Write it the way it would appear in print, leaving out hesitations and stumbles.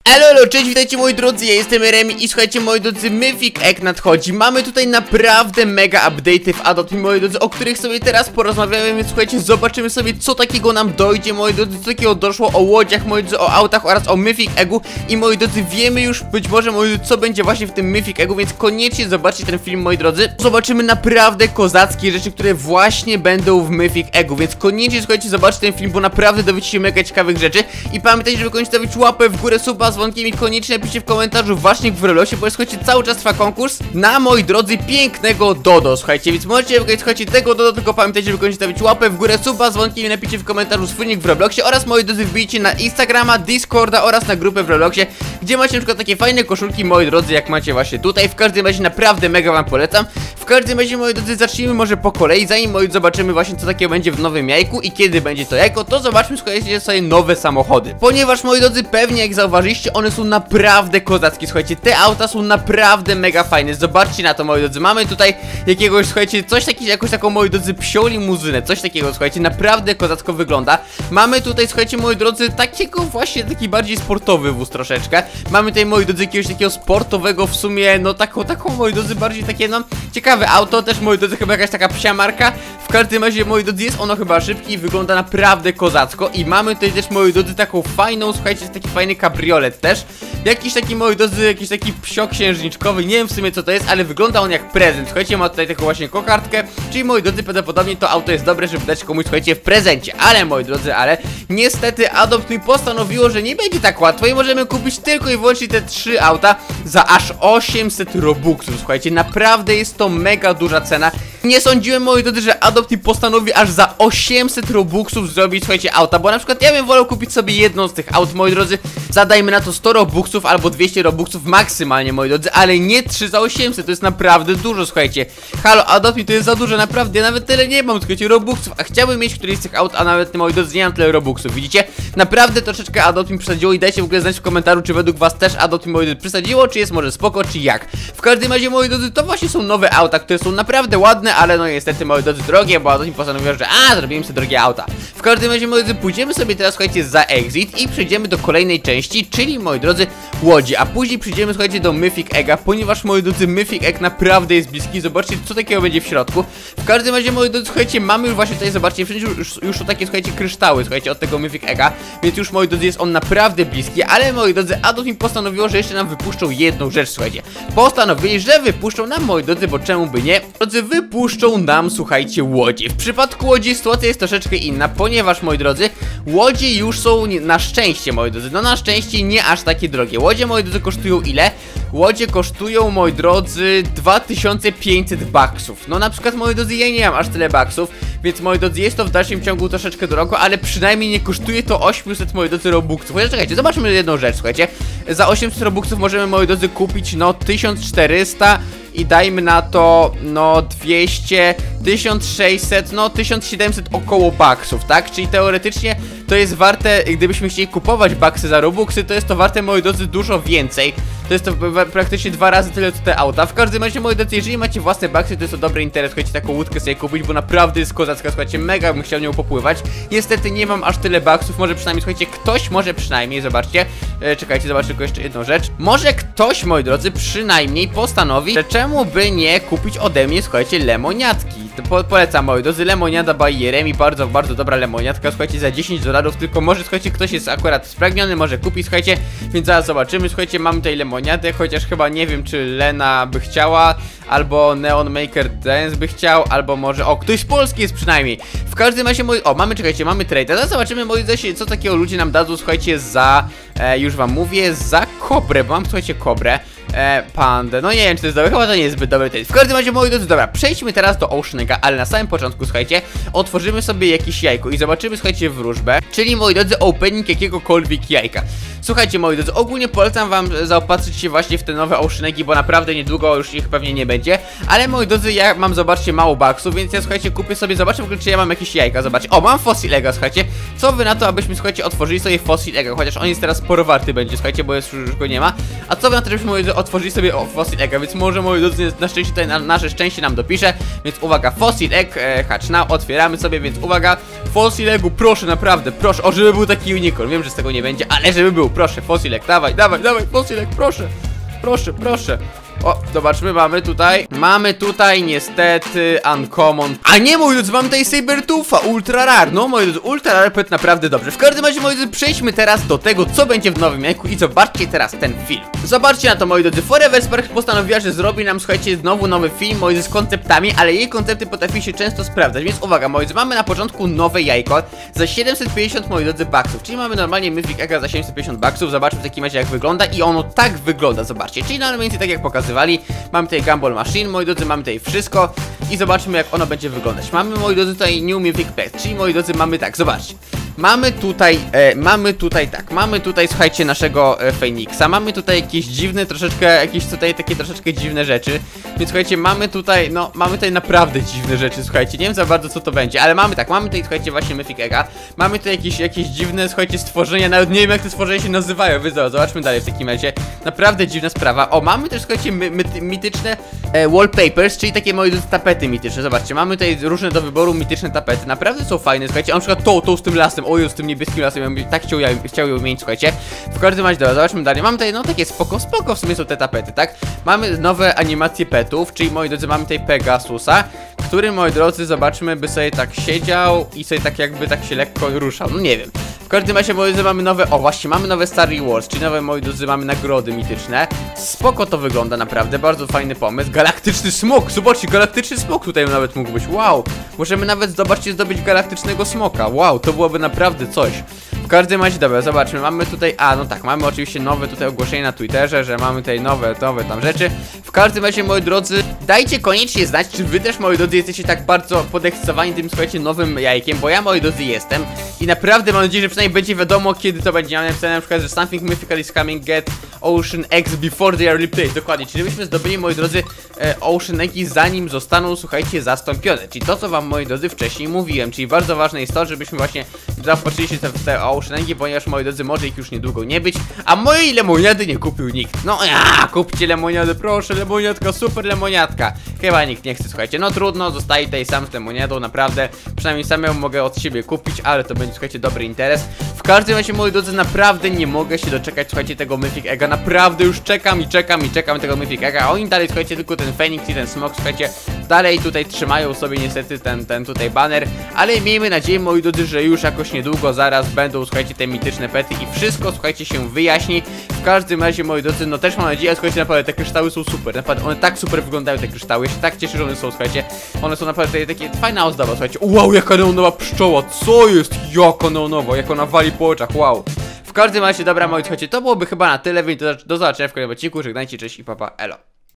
Elo, cześć, witajcie moi drodzy, ja jestem Remi i słuchajcie moi drodzy, Mythic Egg nadchodzi. Mamy tutaj naprawdę mega update'y w Adopt, moi drodzy, o których sobie teraz porozmawiamy, więc słuchajcie, zobaczymy sobie co takiego nam dojdzie, moi drodzy, co takiego doszło o łodziach, moi drodzy, o autach oraz o Mythic Eggu. I moi drodzy, wiemy już być może, moi drodzy, co będzie właśnie w tym Mythic Eggu, więc koniecznie zobaczcie ten film, moi drodzy. Zobaczymy naprawdę kozackie rzeczy, które właśnie będą w Mythic Eggu, więc koniecznie, słuchajcie, zobaczcie ten film, bo naprawdę dowiecie się mega ciekawych rzeczy. I pamiętajcie, żeby koniecznie stawić łapę w górę, suba z dzwonkiem i koniecznie napiszcie w komentarzu właśnie w Robloxie, bo słuchajcie, cały czas trwa konkurs na, moi drodzy, pięknego Dodo, słuchajcie, więc możecie wygrać, słuchajcie, tego Dodo, tylko pamiętajcie, żeby koniecznie stawić łapę w górę, suba z dzwonkiem i napiszcie w komentarzu swój nick w Robloxie oraz, moi drodzy, wbijcie na Instagrama, Discorda oraz na grupę w Robloxie, gdzie macie na przykład takie fajne koszulki, moi drodzy, jak macie właśnie tutaj. W każdym razie naprawdę mega wam polecam. W każdym razie, moi drodzy, zacznijmy może po kolei, zanim, moi, zobaczymy właśnie co takiego będzie w nowym jajku i kiedy będzie to jajko, to zobaczmy, słuchajcie, sobie nowe samochody. Ponieważ, moi drodzy, pewnie jak zauważyliście, one są naprawdę kozackie, słuchajcie, te auta są naprawdę mega fajne. Zobaczcie na to, moi drodzy, mamy tutaj jakiegoś, słuchajcie, coś takiego, jakąś taką, moi drodzy, psią limuzynę, coś takiego, słuchajcie, naprawdę kozacko wygląda. Mamy tutaj, słuchajcie, moi drodzy, takiego właśnie, taki bardziej sportowy wóz troszeczkę. Mamy tutaj, moi drodzy, jakiegoś takiego sportowego w sumie, no taką, moi drodzy, bardziej takie, no, ciekawe auto, też, moi drodzy, chyba jakaś taka psia marka. W każdym razie, moi drodzy, jest ono chyba szybki i wygląda naprawdę kozacko. I mamy tutaj też, moi drodzy, taką fajną, słuchajcie, taki fajny kabriolet też. Jakiś taki, moi drodzy, jakiś taki psio księżniczkowy, nie wiem w sumie co to jest, ale wygląda on jak prezent. Słuchajcie, ma tutaj taką właśnie kokardkę, czyli, moi drodzy, prawdopodobnie to auto jest dobre, żeby dać komuś, słuchajcie, w prezencie. Ale, moi drodzy, niestety Adopt mi postanowiło, że nie będzie tak łatwo i możemy kupić tylko i wyłącznie te 3 auta za aż 800 robuxów. Słuchajcie, naprawdę jest to mega duża cena. Nie sądziłem, moi drodzy, że Adopt mi postanowi aż za 800 robuxów zrobić, słuchajcie, auta, bo na przykład ja bym wolał kupić sobie jedną z tych aut, moi drodzy, zadajmy na to 100 robuxów albo 200 robuxów maksymalnie, moi drodzy, ale nie 3 za 800, to jest naprawdę dużo, słuchajcie. Halo, Adopt mi to jest za dużo, naprawdę, ja nawet tyle nie mam, słuchajcie, robuxów, a chciałbym mieć któryś z tych aut, a nawet, moi drodzy, nie mam tyle robuxów, widzicie? Naprawdę troszeczkę Adopt mi przesadziło i dajcie w ogóle znać w komentarzu, czy według was też Adopt mi, moi drodzy, przesadziło, czy jest może spoko, czy jak. W każdym razie, moi drodzy, to właśnie są nowe auta, które są naprawdę ładne, ale no niestety, moi drodzy, drogie, bo Adopt mi postanowiło, że zrobimy sobie drogie auta. W każdym razie, moi drodzy, pójdziemy sobie teraz, słuchajcie, za exit i przejdziemy do kolejnej części, czyli, moi drodzy, łodzi, a później przyjdziemy, słuchajcie, do Mythic Egga, ponieważ, moi drodzy, Mythic Egg naprawdę jest bliski. Zobaczcie, co takiego będzie w środku. W każdym razie, moi drodzy, słuchajcie, mamy już właśnie tutaj, zobaczcie, wszędzie już to takie, słuchajcie, kryształy, słuchajcie, od tego Mythic Egga, więc już, moi drodzy, jest on naprawdę bliski, ale, moi drodzy, Adopt mi postanowiło, że jeszcze nam wypuszczą jedną rzecz, słuchajcie. Postanowili, że wypuszczą nam, moi drodzy, bo czemu by nie? Drodzy, wypuszczą nam, słuchajcie, łodzie. W przypadku łodzi sytuacja jest troszeczkę inna, ponieważ, moi drodzy, łodzie już są na szczęście, moi drodzy, no na szczęście nie aż takie drogie. Łodzie, moi drodzy, kosztują ile? Łodzie kosztują, moi drodzy, 2500 baksów. No na przykład, moi drodzy, ja nie mam aż tyle baksów, więc, moi drodzy, jest to w dalszym ciągu troszeczkę drogo, ale przynajmniej nie kosztuje to 800, moi drodzy, robuxów. Chociaż czekajcie, zobaczmy jedną rzecz, słuchajcie. Za 800 robuxów możemy, moi drodzy, kupić, no, 1400 i dajmy na to, no, 200, 1600, no, 1700 około baksów, tak? Czyli teoretycznie to jest warte, gdybyśmy chcieli kupować baksy za robuxy, to jest to warte, moi drodzy, dużo więcej. To jest to praktycznie 2 razy tyle co te auta. W każdym razie, moi drodzy, jeżeli macie własne baksy, to jest to dobry interes, słuchajcie, taką łódkę sobie kupić, bo naprawdę jest kozacka, słuchajcie, mega bym chciał nią popływać. Niestety nie mam aż tyle baksów, może przynajmniej, słuchajcie, ktoś może przynajmniej, zobaczcie, czekajcie, zobaczę tylko jeszcze jedną rzecz. Może ktoś, moi drodzy, przynajmniej postanowi, że czemu by nie kupić ode mnie, słuchajcie, lemoniatki. Polecam, moi drodzy, lemoniada by Remi, bardzo, bardzo dobra lemoniatka, słuchajcie, za 10 dolarów, tylko może, słuchajcie, ktoś jest akurat spragniony, może kupi, słuchajcie, więc zaraz zobaczymy, słuchajcie, mamy tutaj lemoniadę, chociaż chyba nie wiem, czy Lena by chciała, albo Neon Maker Dance by chciał, albo może, o, ktoś z Polski jest przynajmniej. W każdym razie, moi, o, mamy, czekajcie, mamy trade, zaraz zobaczymy, moi drodzy, co takiego ludzie nam dadzą, słuchajcie, za, już wam mówię, za kobrę, bo mam, słuchajcie, kobrę. Pandę, no nie wiem, czy to jest dobre, chyba to nie jest zbyt dobry test. W każdym razie, moi drodzy, dobra, przejdźmy teraz do Ocean Egga, ale na samym początku, słuchajcie, otworzymy sobie jakieś jajko i zobaczymy, słuchajcie, wróżbę, czyli, moi drodzy, opening jakiegokolwiek jajka. Słuchajcie, moi drodzy, ogólnie polecam wam zaopatrzyć się właśnie w te nowe Ocean Eggi, bo naprawdę niedługo już ich pewnie nie będzie. Ale, moi drodzy, ja mam, zobaczcie, mało baksów, więc ja, słuchajcie, kupię sobie, zobaczę w ogóle, czy ja mam jakieś jajka, zobaczcie. O, mam Fossil Egga, słuchajcie. Co wy na to, abyśmy, słuchajcie, otworzyli sobie Fossil Egga, chociaż on jest teraz sporo warty będzie, słuchajcie, bo już go nie ma. A co wy na to, żebyśmy, moi drodzy, otworzyli sobie Fossil Egga, więc może, moi drodzy, na szczęście tutaj nasze szczęście nam dopisze. Więc uwaga, Fossil Egg, hatch now, otwieramy sobie, więc uwaga, Fossil Eggu, proszę, naprawdę, proszę, o, żeby był taki unicorn, wiem, że z tego nie będzie, ale żeby był. proszę, Fossilek, dawaj, Fossilek, proszę. O, zobaczmy, mamy tutaj niestety Uncommon. A nie, moi drodzy, mamy tutaj Sabertootha, ultra rare. No, moi drodzy, ultra rare pet naprawdę dobrze. W każdym razie, moi drodzy, przejdźmy teraz do tego, co będzie w nowym jajku i zobaczcie teraz ten film. Zobaczcie na to, moi drodzy, Forever Sparks postanowiła, że zrobi nam, słuchajcie, znowu nowy film, moi drodzy, z konceptami, ale jej koncepty potrafi się często sprawdzać, więc uwaga, moi drodzy, mamy na początku nowe jajko za 750, moi drodzy, baksów, czyli mamy normalnie Mythic Egga za 750 baksów. Zobaczmy w takim razie, jak wygląda i ono tak wygląda, zobaczcie, czyli na mniej więcej tak jak pokazywali. Mamy tutaj Gumball Machine, moi drodzy, mamy tutaj wszystko i zobaczmy, jak ono będzie wyglądać. Mamy, moi drodzy, tutaj New Mythic Pet, czyli, moi drodzy, mamy tak, zobaczcie. Mamy tutaj, słuchajcie, naszego Phoenixa. Mamy tutaj jakieś dziwne, troszeczkę dziwne rzeczy. Więc słuchajcie, mamy tutaj naprawdę dziwne rzeczy, słuchajcie. Nie wiem za bardzo, co to będzie, ale mamy tutaj, słuchajcie, właśnie Mythic Egga. Mamy tutaj jakieś dziwne, słuchajcie, stworzenia. Nawet nie wiem, jak te stworzenia się nazywają. Więc zobaczmy dalej w takim razie. Naprawdę dziwna sprawa. O, mamy też, słuchajcie, mityczne wallpapers, czyli takie, moi drodzy, tapety mityczne. Zobaczcie, mamy tutaj różne do wyboru mityczne tapety. Naprawdę są fajne, słuchajcie. Na przykład to z tym lasem. Oj, z tym niebieskim lasem, ja bym tak chciał ją mieć, słuchajcie. W każdym razie, dobra, zobaczmy dalej. Mamy tutaj, no takie spoko w sumie są te tapety, tak? Mamy nowe animacje petów, czyli, moi drodzy, mamy tutaj Pegasusa, który, moi drodzy, zobaczmy, by sobie tak siedział i sobie tak jakby tak się lekko ruszał, no nie wiem. W każdym razie, moi drodzy, mamy nowe, o właśnie, mamy nowe Star Rewards, czyli nowe, moi drodzy, mamy nagrody mityczne. Spoko to wygląda, naprawdę, bardzo fajny pomysł. Galaktyczny smok, zobaczcie, galaktyczny smok tutaj nawet mógł być, wow. Możemy nawet, zobaczcie, zdobyć galaktycznego smoka, wow, to byłoby naprawdę coś. W każdym razie, dobra, zobaczmy, mamy tutaj, no tak, mamy oczywiście nowe tutaj ogłoszenie na Twitterze, że mamy tutaj nowe tam rzeczy. W każdym razie, moi drodzy, dajcie koniecznie znać, czy wy też, moi drodzy, jesteście tak bardzo podekscytowani tym, słuchajcie, nowym jajkiem, bo ja, moi drodzy, jestem. I naprawdę mam nadzieję, że przynajmniej będzie wiadomo, kiedy to będzie. Mam napisane na przykład, że something mythical is coming, get Ocean Eggs before they are replaced. Dokładnie, czyli byśmy zdobyli, moi drodzy, Ocean Eggi, zanim zostaną, słuchajcie, zastąpione. Czyli to, co wam, moi drodzy, wcześniej mówiłem. Czyli bardzo ważne jest to, żebyśmy właśnie zaopatrzyli się w te Ocean Eggi, ponieważ, moi drodzy, może ich już niedługo nie być. A mojej lemoniady nie kupił nikt. No kupcie lemoniadę, proszę, lemoniadka, super lemoniadka. Chyba nikt nie chce, słuchajcie. No trudno, zostaje tutaj sam z lemoniadą, naprawdę. Przynajmniej samemu mogę od siebie kupić, ale to będzie, słuchajcie, dobry interes. W każdym razie, moi drodzy, naprawdę nie mogę się doczekać, słuchajcie, tego Mythic Egga. Naprawdę już czekam tego Mythic Egga. A oni dalej, słuchajcie, tylko ten Phoenix i ten Smok, słuchajcie, dalej tutaj trzymają sobie niestety ten tutaj banner. Ale miejmy nadzieję, moi drodzy, że już jakoś niedługo zaraz będą, słuchajcie, te mityczne pety i wszystko, słuchajcie, się wyjaśni. W każdym razie, moi drodzy, no też mam nadzieję, słuchajcie, naprawdę te kryształy są super. Naprawdę, one tak super wyglądają, te kryształy. Ja się tak cieszę, że one są, słuchajcie. One są naprawdę takie fajna ozdoba, słuchajcie. Wow, jaka neonowa pszczoła, co jest? Jaka neonowa, jak ona wali po oczach, wow. W każdym razie, dobra, moi, słuchajcie, to byłoby chyba na tyle, więc do zobaczenia w kolejnym odcinku. Żegnajcie, cześć i papa, elo.